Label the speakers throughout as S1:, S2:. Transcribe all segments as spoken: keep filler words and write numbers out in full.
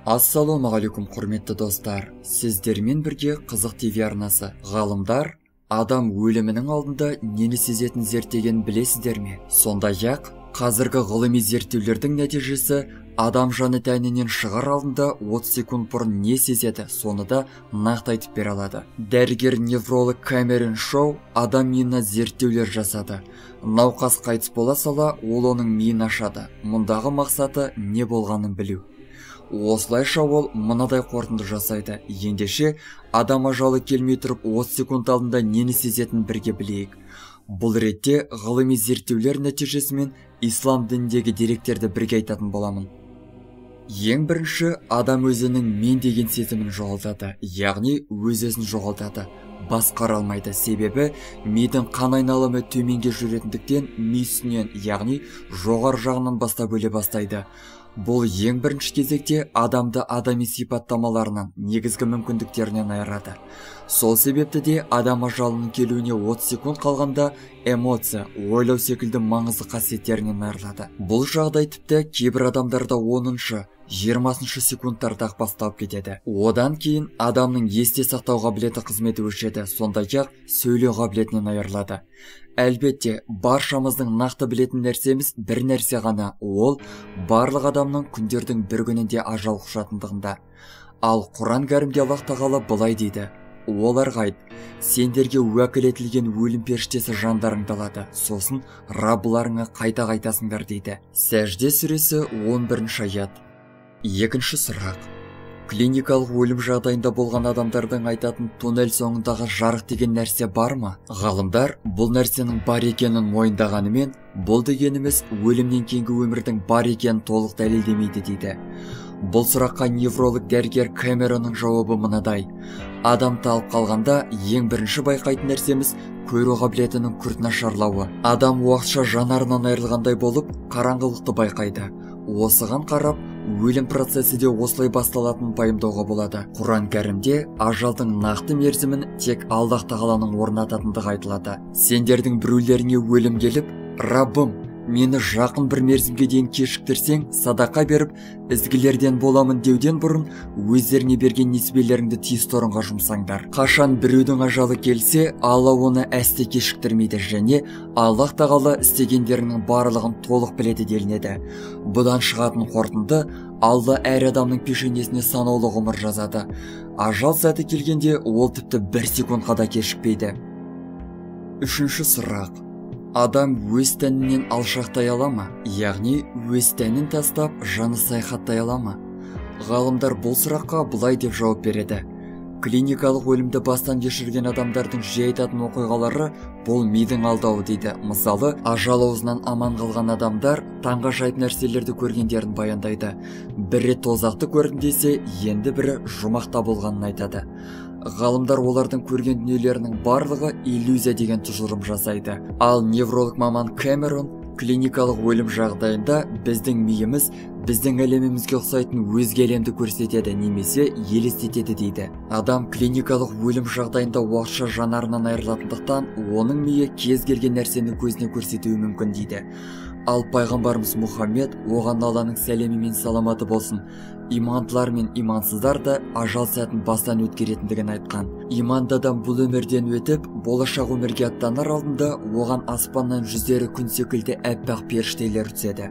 S1: Ассалаумағалейкум құрметті достар, сіздермен бірге Қызық ТВ арнасы. Ғалымдар адам өлімінің алдында нені сезетінін зерттеген білесіздер ме? Сондай-ақ қазіргі ғылыми зерттеулердің нәтижесі адам жаны тәнінен шығар алдында отыз секунд бұрын не сезеді, соны да нақты айтып бере алады. Дәрігер невролог Камерон Шоу адам миына зерттеулер жасады. Науқас қайтыс бола сала, ол оның миын ашады. Мұндағы мақсаты не болғанын білу. Осылайша ол мынадай қорытынды жасайды: ендеше адам ажалы келмей тұрып отыз секунд алдында нені сезетінін бірге білейік. Бұл ретте ғылыми зерттеулер нәтижесімен ислам дініндегі деректерді бірге айтатын боламын. Ең бірінші, адам өзінің мен деген сезімін жоғалтады, яғни өз-өзін жоғалтады. Басқара алмайды, себебі мидың қан айналымы төменге жүретіндіктен ми үстінен, яғни жоғары жағынан бастап өле бастайды. Бұл ең бірінші кезекте адамды адами сипаттамаларынан, негізгі мүмкіндіктерінен айырады. Сол себепті де адам ажалының келуіне отыз секунд қалғанда эмоция, ойлау секілді маңызды қасиеттерінен айырылады. Бұл жағдай тіпті кейбір адамдарда оныншы, жиырмасыншы секундтарда басталып кетеді. Одан кейін адамның есте сақтау қабілеті қызметі өшеді, сондай-ақ сөйлеу қабілетінен айырылады. Әлбетте, баршамыздың нақты білетін нәрсеміз бір нәрсе ғана, ол барлық адамның күндердің бір күнінде ажал құшатындығында. Ал Құран кәрімде Аллах тағала былай дейді: оларға айт, сендерге уәкіл етілген өлім періштесі жандарыңды алады, сосын Раббыларыңа қайта қайтасыңдар дейді. Сәжде сүресі он бірінші аят. Екінші сұрақ: клиникалық өлім жағдайында болған адамдардың айтатын туннель соңындағы жарық деген нәрсе бар ма? Ғалымдар бұл нәрсенің бар екенін мойындағанымен, бұл дегеніміз өлімнен кейінгі өмірдің бар екенін толық дәлелдемейді дейді. Бұл сұраққа невролог дәрігер Камеронның жауабы мынадай: адам талып қалғанда ең бірінші байқайтын нәрсеміз көру қабілетінің күрт нашарлауы. Адам уақытша жанарынан айырылғандай болып, қараңғылықты байқайды. Осыған қарап, өлім процесі де осылай басталатынын пайымдауға болады. Құран кәрімде ажалдың нақты мерзімін тек Аллах тағаланың орнататындығы айтылады. Сендердің біреулеріңе өлім келіп, Раббым, мені жақын бір мерзімге дейін кешіктірсең, садақа беріп, ізгілерден боламын деуден бұрын өздеріне берген несібелеріңді тиісті орынға жұмсаңдар. Қашан біреудің ажалы келсе, Алла оны әсте кешіктірмейді, және Аллах тағала істегендерінің барлығын толық біледі делінеді. Бұдан шығатын қорытынды: Алла әр адамның пешенесіне санаулы ғұмыр жазады. Ажал сәті келгенде ол тіпті бір секундқа да кешікпейді. Үшінші сұрақ: адам өз тәнінен алшақтай ала ма? Яғни өз тәнін тастап жаны саяхаттай ала ма? Ғалымдар бұл сұраққа былай деп жауап береді: клиникалық өлімді бастан кешірген адамдардың жиі айтатын оқиғалары бұл мидың алдауы дейді. Мысалы, ажал аузынан аман қалған адамдар таңғажайып нәрселерді көргендерін баяндайды. Бірі тозақты көрдім десе, енді бірі жұмақта болғанын айтады. Ғалымдар олардың көрген дүниелерінің барлығы иллюзия деген тұжырым жасайды. Ал невролог маман Камерон клиникалық өлім жағдайында біздің миымыз біздің әлемімізге ұқсайтын өзге әлемді көрсетеді немесе елестетеді дейді. Адам клиникалық өлім жағдайында уақытша жанарынан айырылатындықтан оның миы кез келген нәрсені көзіне көрсетуі мүмкін дейді. Ал пайғамбарымыз Мұхаммед, оған Алланың сәлемі мен саламаты болсын, имандылар мен имансыздар да ажал сәтін бастан өткеретіндігін айтқан. Иманды адам бұл өмірден өтіп, болашақ өмірге аттанар алдында оған аспаннан жүздері күн секілді әппақ періштелер түседі.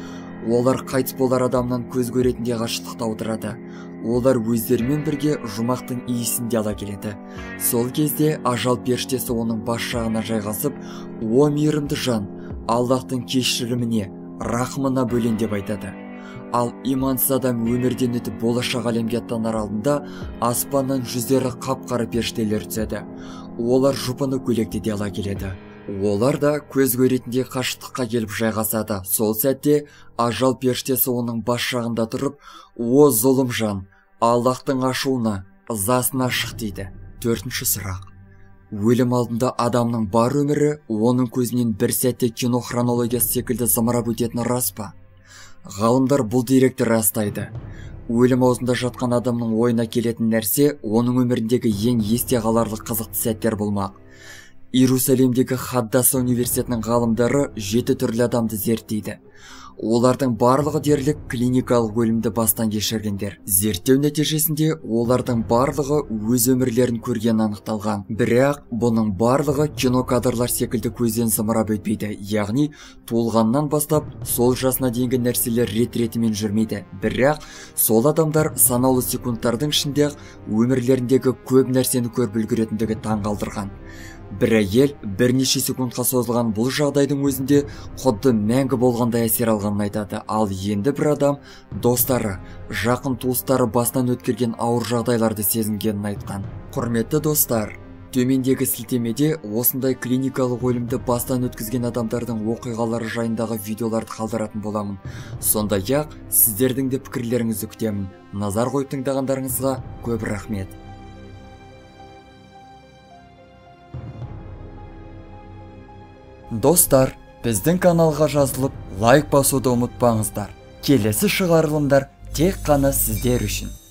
S1: Олар қайтыс болар адамнан көз көретіндей ғашықтықты аудырады. Олар өздерімен бірге жұмақтың иісін де ала келеді. Сол кезде ажал періштесі оның бас жағына жайғасып: о мейірімді жан, Аллахтың кешіріміне, рахмына бөлен деп айтады. Ал имансыз адам өмірден өтіп болашақ әлемге аттанар алдында аспаннан жүздері қап-қара періштелер түседі. Олар жұпыны көйлекті де ала келеді. Олар да көз көретіндей қашықтыққа келіп жайғасады. Сол сәтте ажал періштесі оның бас жағында тұрып: о зұлым жан, Аллахтың ашуына, ызасына шық дейді. Төртінші сұрақ: өлім алдында адамның бар өмірі оның көзінен бір сәтте кино хронологиясы секілді зымырап өтетіні рас па? Ғалымдар бұл деректі растайды. Өлім аузында жатқан адамның ойына келетін нәрсе оның өміріндегі ең есте қаларлық қызықты сәттер болмақ. Иерусалимдегі Хаддаса университетінің ғалымдары жеті түрлі адамды зерттейді. Олардың барлығы дерлік клиникалық өлімді бастан кешіргендер. Зерттеу нәтижесінде олардың барлығы өз өмірлерін көрген анықталған. Бірақ бұның барлығы кино кадрлар секілді көзден зымырап өтпейді. Яғни туылғаннан бастап сол жасына дейінгі нәрселер рет-ретімен жүрмейді. Бірақ сол адамдар санаулы секундтардың ішінде өмірлеріндегі көп нәрсені көріп үлгеретіндігі таң қалдырған. Бір әйел бірнеше секундқа созылған бұл жағдайдың өзінде құдды мәңгі болғандай әсер алғанын айтады. Ал енді бір адам достары, жақын туыстары басынан өткерген ауыр жағдайларды сезінгенін айтқан. Құрметті достар, төмендегі сілтемеде осындай клиникалық өлімді бастан өткізген адамдардың оқиғалары жайындағы видеоларды қалдыратын боламын. Сондай-ақ сіздердің де пікірлеріңізді күтемін. Назар қойып тыңдағандарыңызға көп рахмет. Достар, біздің каналға жазылып, лайк басуды ұмытпаңыздар. Келесі шығарылымдар тек қана сіздер үшін.